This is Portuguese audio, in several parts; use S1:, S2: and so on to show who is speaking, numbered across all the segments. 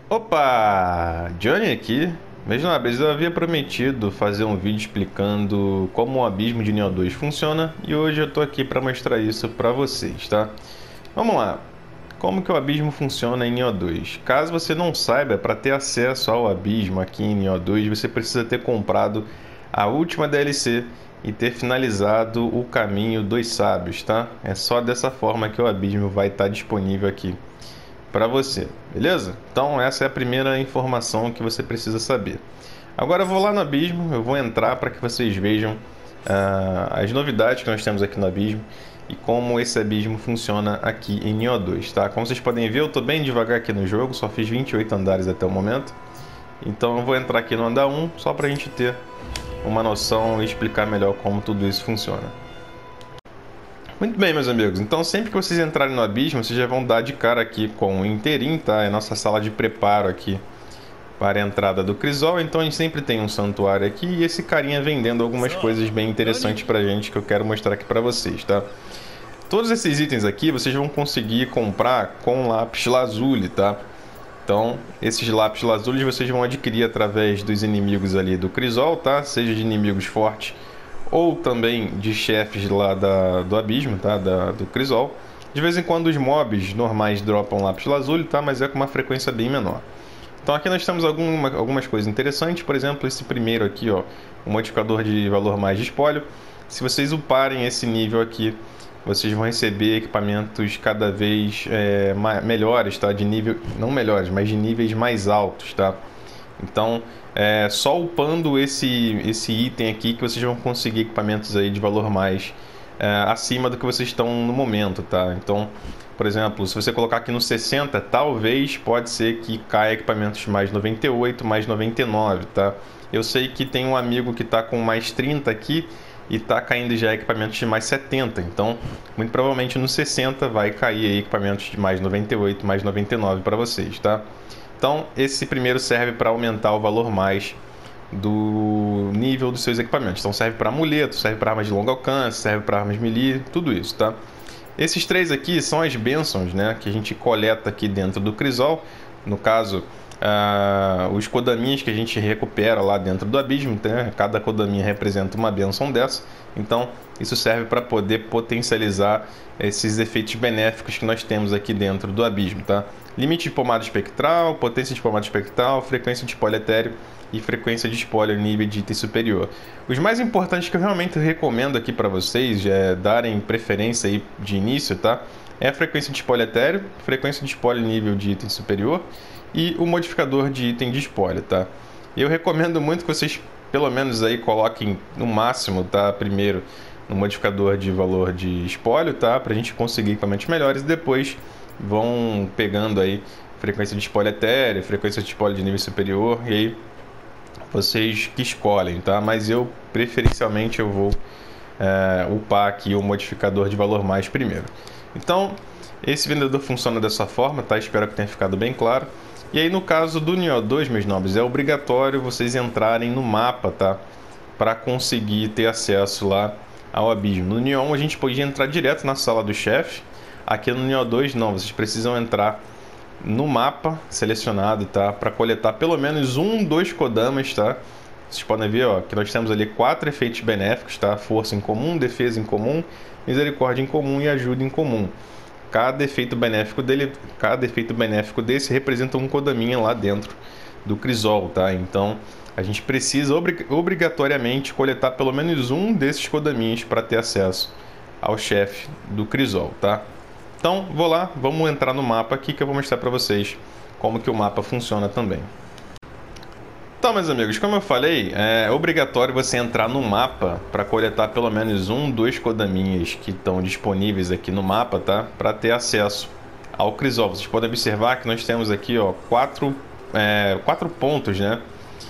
S1: Opa! Johnny aqui. Meus nobres, eu havia prometido fazer um vídeo explicando como o abismo de Neo 2 funciona e hoje eu tô aqui para mostrar isso para vocês, tá? Vamos lá. Como que o abismo funciona em Neo 2? Caso você não saiba, para ter acesso ao abismo aqui em Neo 2, você precisa ter comprado a última DLC e ter finalizado o caminho dos sábios, tá? É só dessa forma que o abismo vai estar disponível aqui para você, beleza? Então essa é a primeira informação que você precisa saber. Agora eu vou lá no abismo, eu vou entrar para que vocês vejam as novidades que nós temos aqui no abismo e como esse abismo funciona aqui em Neo 2, tá? Como vocês podem ver, eu estou bem devagar aqui no jogo, só fiz 28 andares até o momento. Então eu vou entrar aqui no andar 1 só para a gente ter uma noção e explicar melhor como tudo isso funciona. Muito bem, meus amigos. Então, sempre que vocês entrarem no abismo, vocês já vão dar de cara aqui com o Interim, tá? É a nossa sala de preparo aqui para a entrada do Crisol. Então, a gente sempre tem um santuário aqui e esse carinha vendendo algumas coisas bem interessantes pra gente que eu quero mostrar aqui pra vocês, tá? Todos esses itens aqui vocês vão conseguir comprar com lápis lazuli, tá? Então, esses lápis lazuli vocês vão adquirir através dos inimigos ali do Crisol, tá? Seja de inimigos fortes ou também de chefes lá do abismo, tá? Do Crisol. De vez em quando os mobs normais dropam lápis lazuli, tá? Mas é com uma frequência bem menor. Então aqui nós temos algumas coisas interessantes, por exemplo, esse primeiro aqui, ó, o modificador de valor mais de espólio. Se vocês uparem esse nível aqui, vocês vão receber equipamentos cada vez melhores, tá? De nível, não melhores, mas de níveis mais altos, tá? Então, só upando esse item aqui que vocês vão conseguir equipamentos aí de valor mais acima do que vocês estão no momento, tá? Então, por exemplo, se você colocar aqui no 60, talvez pode ser que caia equipamentos mais 98, mais 99, tá? Eu sei que tem um amigo que está com mais 30 aqui e está caindo já equipamentos de mais 70, então muito provavelmente no 60 vai cair aí equipamentos de mais 98, mais 99 para vocês, tá? Então, esse primeiro serve para aumentar o valor mais do nível dos seus equipamentos. Então, serve para amuleto, serve para armas de longo alcance, serve para armas melee, tudo isso, tá? Esses três aqui são as bênçãos, né, que a gente coleta aqui dentro do Crisol. No caso, os kodaminhas que a gente recupera lá dentro do abismo, né? Cada kodaminha representa uma bênção dessa. Então, isso serve para poder potencializar esses efeitos benéficos que nós temos aqui dentro do abismo, tá? Limite de pomada espectral, potência de pomada espectral, frequência de espólio etéreo e frequência de espólio nível de item superior. Os mais importantes que eu realmente recomendo aqui para vocês darem preferência aí de início, tá? É a frequência de espólio etéreo, frequência de espólio nível de item superior e o modificador de item de espólio, tá? Eu recomendo muito que vocês pelo menos aí coloquem no máximo, tá? Primeiro no modificador de valor de espólio, tá? Pra gente conseguir equipamentos melhores e depois vão pegando aí frequência de espólio etéreo, frequência de espólio de nível superior e aí vocês que escolhem, tá? Mas eu preferencialmente eu vou upar aqui o modificador de valor mais primeiro. Então, esse vendedor funciona dessa forma, tá? Espero que tenha ficado bem claro. E aí no caso do Neo 2, meus nobres, é obrigatório vocês entrarem no mapa, tá? Para conseguir ter acesso lá ao abismo. No Neo 1 a gente podia entrar direto na sala do chefe. Aqui no Neo 2 não, vocês precisam entrar no mapa selecionado, tá? Para coletar pelo menos dois kodamas, tá? Vocês podem ver, ó, que nós temos ali 4 efeitos benéficos, tá? Força em comum, defesa em comum, misericórdia em comum e ajuda em comum. Cada efeito benéfico desse representa um kodaminha lá dentro do Crisol, tá? Então, a gente precisa obrigatoriamente coletar pelo menos desses kodaminhas para ter acesso ao chefe do Crisol, tá? Então, vou lá, vamos entrar no mapa aqui que eu vou mostrar para vocês como que o mapa funciona também. Então, meus amigos, como eu falei, é obrigatório você entrar no mapa para coletar pelo menos dois kodaminhas que estão disponíveis aqui no mapa, tá? Para ter acesso ao Crisol. Vocês podem observar que nós temos aqui, ó, quatro pontos, né?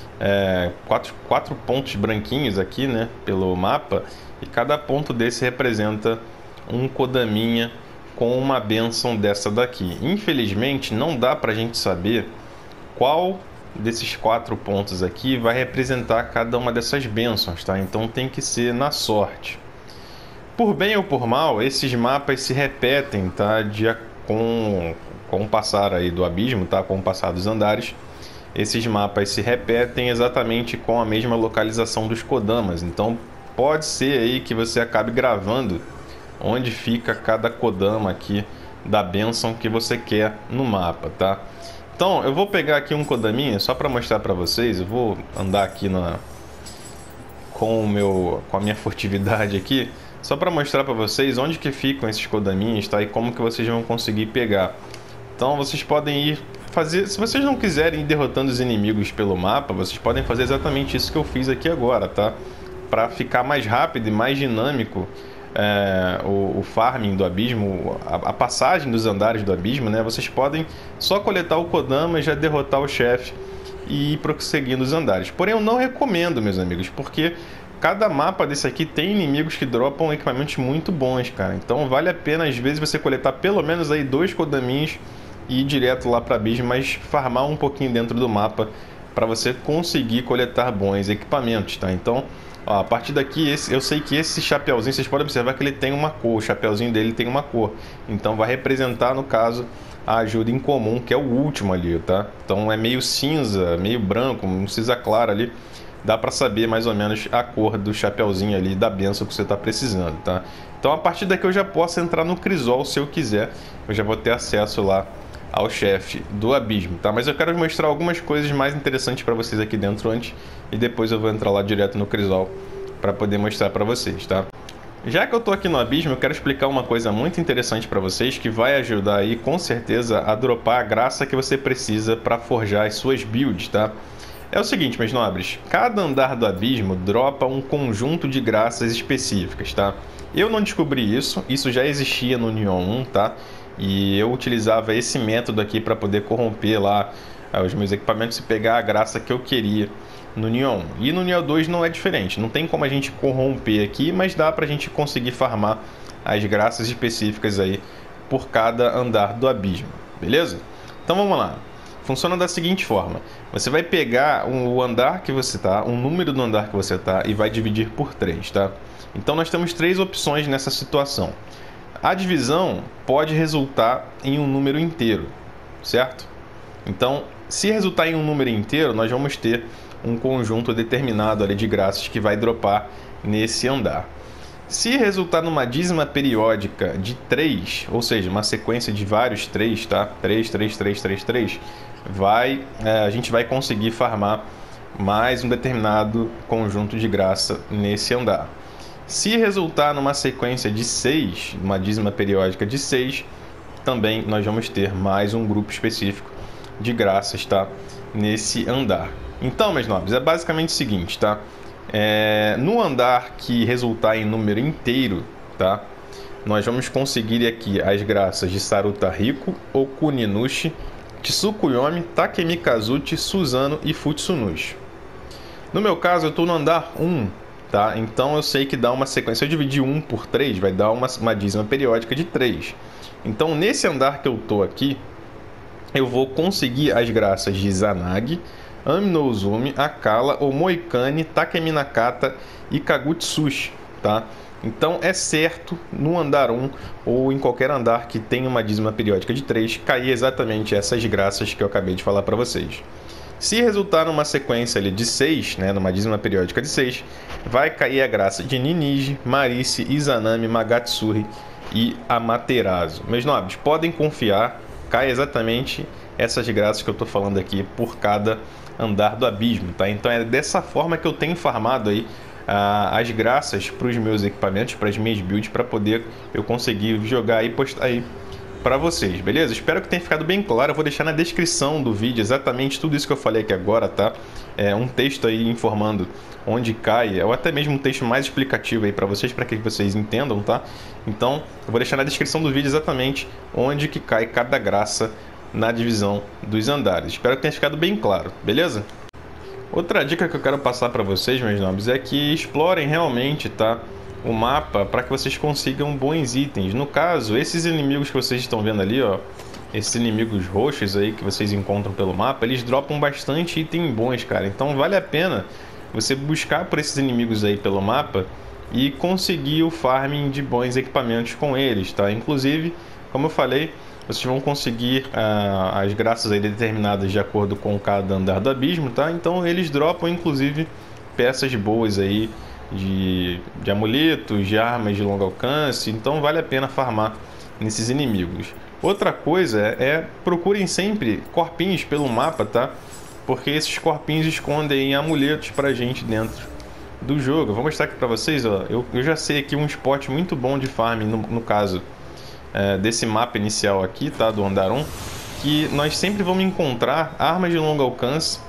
S1: Quatro pontos branquinhos aqui, né? Pelo mapa, e cada ponto desse representa um kodaminha com uma bênção dessa daqui. Infelizmente, não dá para a gente saber qual desses 4 pontos aqui vai representar cada uma dessas bênçãos, tá? Então tem que ser na sorte. Por bem ou por mal, esses mapas se repetem, tá? com o passar aí do abismo, tá? Com o passar dos andares, esses mapas se repetem exatamente com a mesma localização dos Kodamas. Então pode ser aí que você acabe gravando onde fica cada Kodama aqui da bênção que você quer no mapa, tá? Então eu vou pegar aqui um Kodaminha só para mostrar para vocês. Eu vou andar aqui com a minha furtividade aqui, só para mostrar para vocês onde que ficam esses Kodaminhas, tá? E como que vocês vão conseguir pegar. Então vocês podem ir fazer, se vocês não quiserem ir derrotando os inimigos pelo mapa, vocês podem fazer exatamente isso que eu fiz aqui agora, tá? Para ficar mais rápido e mais dinâmico o farming do abismo, a passagem dos andares do abismo, né? Vocês podem só coletar o Kodama e já derrotar o chefe e ir prosseguindo os andares. Porém, eu não recomendo, meus amigos, porque cada mapa desse aqui tem inimigos que dropam equipamentos muito bons, cara. Então vale a pena, às vezes, você coletar pelo menos aí 2 Kodaminhos e ir direto lá para abismo, mas farmar um pouquinho dentro do mapa para você conseguir coletar bons equipamentos, tá? Então, ó, a partir daqui, eu sei que esse chapeuzinho, vocês podem observar que ele tem uma cor, o chapeuzinho dele tem uma cor. Então vai representar, no caso, a ajuda em comum, que é o último ali, tá? Então é meio cinza, meio branco, um cinza claro ali. Dá para saber mais ou menos a cor do chapeuzinho ali, da benção que você está precisando, tá? Então a partir daqui eu já posso entrar no Crisol se eu quiser. Eu já vou ter acesso lá ao chefe do abismo, tá? Mas eu quero mostrar algumas coisas mais interessantes para vocês aqui dentro antes, e depois eu vou entrar lá direto no Crisol para poder mostrar para vocês, tá? Já que eu tô aqui no abismo, eu quero explicar uma coisa muito interessante para vocês que vai ajudar aí com certeza a dropar a graça que você precisa para forjar as suas builds, tá? É o seguinte, meus nobres, cada andar do abismo dropa um conjunto de graças específicas, tá? Eu não descobri isso, isso já existia no Neon 1, tá? E eu utilizava esse método aqui para poder corromper lá os meus equipamentos e pegar a graça que eu queria no Neon 1. E no Neon 2 não é diferente, não tem como a gente corromper aqui, mas dá para a gente conseguir farmar as graças específicas aí por cada andar do abismo, beleza? Então vamos lá. Funciona da seguinte forma: você vai pegar o andar que você tá, o número do andar que você tá e vai dividir por 3, tá? Então nós temos 3 opções nessa situação. A divisão pode resultar em um número inteiro, certo? Então, se resultar em um número inteiro, nós vamos ter um conjunto determinado ali de graças que vai dropar nesse andar. Se resultar numa dízima periódica de 3, ou seja, uma sequência de vários 3, tá? 3, 3, 3, 3, 3, a gente vai conseguir farmar mais um determinado conjunto de graça nesse andar. Se resultar numa sequência de 6, uma dízima periódica de 6, também nós vamos ter mais um grupo específico de graças, tá? Nesse andar. Então, meus nobres, é basicamente o seguinte, tá? No andar que resultar em número inteiro, tá? Nós vamos conseguir aqui as graças de Saruta Rico, Okuninushi, Tsukuyomi, Takemikazuchi, Suzano e Futsunushi. No meu caso, eu estou no andar 1, tá? Então eu sei que dá uma sequência. Se eu dividir 1 por 3, vai dar uma dízima periódica de 3. Então, nesse andar que eu estou aqui, eu vou conseguir as graças de Izanagi, Ami no Uzumi, Akala, Omoikane, Takeminakata e Kagutsushi, tá? Então é certo no andar 1 ou em qualquer andar que tenha uma dízima periódica de 3 cair exatamente essas graças que eu acabei de falar para vocês. Se resultar numa sequência ali de 6, né, numa dízima periódica de 6, vai cair a graça de Ninigi, Marice, Izanami, Magatsuri e Amaterasu. Meus nobres, podem confiar, cai exatamente essas graças que eu estou falando aqui por cada andar do abismo, tá? Então é dessa forma que eu tenho farmado aí as graças para os meus equipamentos, para as minhas builds, para poder eu conseguir jogar e postar aí para vocês, beleza? Espero que tenha ficado bem claro. Eu vou deixar na descrição do vídeo exatamente tudo isso que eu falei aqui agora, tá? Um texto aí informando onde cai, ou até mesmo um texto mais explicativo aí para que vocês entendam, tá? Então, eu vou deixar na descrição do vídeo exatamente onde que cai cada graça na divisão dos andares. Espero que tenha ficado bem claro, beleza? Outra dica que eu quero passar para vocês, meus nobres, é que explorem realmente, tá, o mapa para que vocês consigam bons itens. No caso, esses inimigos que vocês estão vendo ali, ó, esses inimigos roxos aí que vocês encontram pelo mapa, eles dropam bastante item bons, cara. Então vale a pena você buscar por esses inimigos aí pelo mapa e conseguir o farming de bons equipamentos com eles, tá? Inclusive, como eu falei, vocês vão conseguir as graças aí determinadas de acordo com cada andar do abismo, tá? Então eles dropam inclusive peças boas aí de amuletos, de armas de longo alcance, então vale a pena farmar nesses inimigos. Outra coisa procurem sempre corpinhos pelo mapa, tá? Porque esses corpinhos escondem amuletos pra gente dentro do jogo. Eu vou mostrar aqui pra vocês, ó. Eu já sei aqui um spot muito bom de farm, no caso desse mapa inicial aqui, tá? Do andar 1, que nós sempre vamos encontrar armas de longo alcance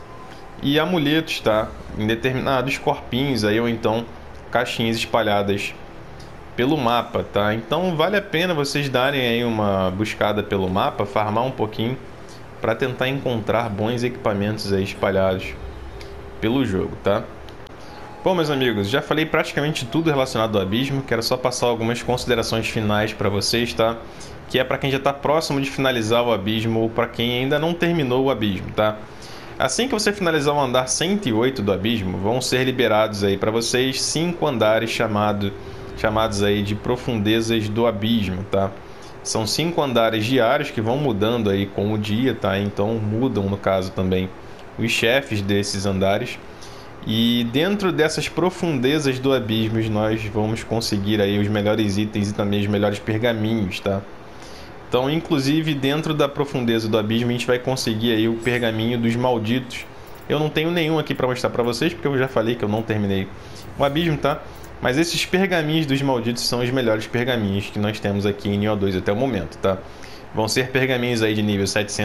S1: e amuletos, tá? Em determinados corpinhos aí, ou então caixinhas espalhadas pelo mapa, tá? Então vale a pena vocês darem aí uma buscada pelo mapa, farmar um pouquinho para tentar encontrar bons equipamentos aí espalhados pelo jogo, tá? Bom, meus amigos, já falei praticamente tudo relacionado ao abismo, quero só passar algumas considerações finais para vocês, tá? Que é para quem já está próximo de finalizar o abismo ou para quem ainda não terminou o abismo, tá? Assim que você finalizar o andar 108 do abismo, vão ser liberados aí para vocês 5 andares chamados aí de profundezas do abismo, tá? São 5 andares diários que vão mudando aí com o dia, tá? Então mudam, no caso, também os chefes desses andares. E dentro dessas profundezas do abismo nós vamos conseguir aí os melhores itens e também os melhores pergaminhos, tá? Então, inclusive, dentro da profundeza do abismo a gente vai conseguir aí o pergaminho dos malditos. Eu não tenho nenhum aqui para mostrar para vocês, porque eu já falei que eu não terminei o abismo, tá? Mas esses pergaminhos dos malditos são os melhores pergaminhos que nós temos aqui em Nioh 2 até o momento, tá? Vão ser pergaminhos aí de nível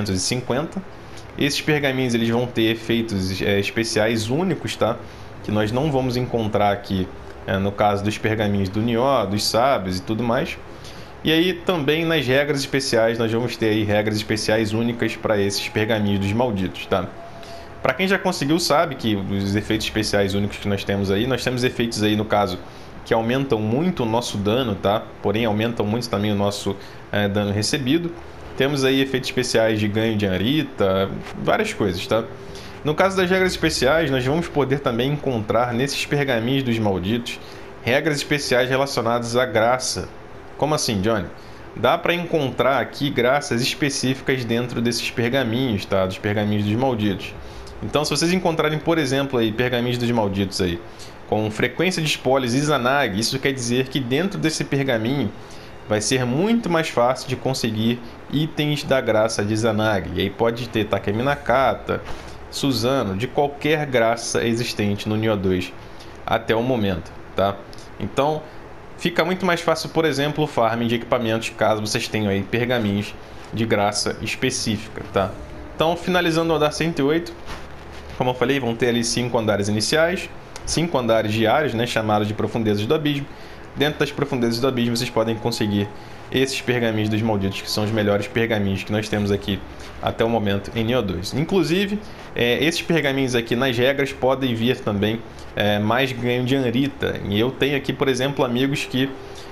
S1: 750. Esses pergaminhos eles vão ter efeitos especiais únicos, tá? Que nós não vamos encontrar aqui no caso dos pergaminhos do Nioh, dos sábios e tudo mais. E aí também nas regras especiais nós vamos ter aí regras especiais únicas para esses pergaminhos dos malditos, tá? Para quem já conseguiu sabe que os efeitos especiais únicos que nós temos efeitos aí no caso que aumentam muito o nosso dano, tá? Porém aumentam muito também o nosso dano recebido. Temos aí efeitos especiais de ganho de Anrita, várias coisas, tá? No caso das regras especiais, nós vamos poder também encontrar nesses pergaminhos dos malditos regras especiais relacionadas à graça. Como assim, Johnny? Dá para encontrar aqui graças específicas dentro desses pergaminhos, tá? Dos pergaminhos dos malditos. Então, se vocês encontrarem, por exemplo, aí, pergaminhos dos malditos aí, com frequência de espólios Izanagi, isso quer dizer que dentro desse pergaminho vai ser muito mais fácil de conseguir itens da graça de Izanagi. E aí pode ter Takemi Nakata, Suzano, de qualquer graça existente no Nioh 2 até o momento, tá? Então, fica muito mais fácil, por exemplo, o farming de equipamentos, caso vocês tenham aí pergaminhos de graça específica, tá? Então, finalizando o andar 108, como eu falei, vão ter ali 5 andares iniciais, 5 andares diários, né, chamados de profundezas do abismo. Dentro das profundezas do abismo vocês podem conseguir esses pergaminhos dos malditos, que são os melhores pergaminhos que nós temos aqui até o momento em Nioh 2. Inclusive, esses pergaminhos aqui nas regras podem vir também mais ganho de Anrita. E eu tenho aqui, por exemplo, amigos que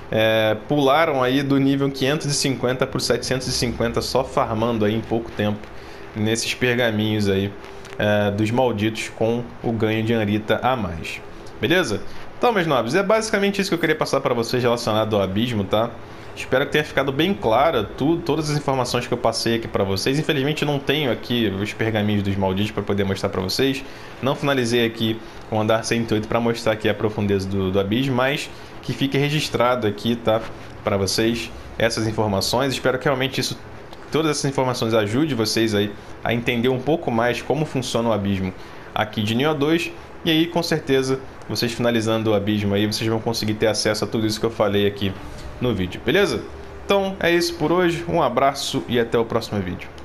S1: pularam aí do nível 550 para o 750 só farmando aí em pouco tempo nesses pergaminhos aí dos malditos com o ganho de Anrita a mais. Beleza? Então, meus nobres, é basicamente isso que eu queria passar para vocês relacionado ao abismo, tá? Espero que tenha ficado bem clara todas as informações que eu passei aqui para vocês. Infelizmente, eu não tenho aqui os pergaminhos dos malditos para poder mostrar para vocês. Não finalizei aqui o andar 108 para mostrar aqui a profundeza do abismo, mas que fique registrado aqui, tá? Para vocês essas informações. Espero que realmente todas essas informações ajudem vocês aí a entender um pouco mais como funciona o abismo aqui de Nioh 2. E aí, com certeza, vocês finalizando o abismo aí, vocês vão conseguir ter acesso a tudo isso que eu falei aqui no vídeo, beleza? Então, é isso por hoje. Um abraço e até o próximo vídeo.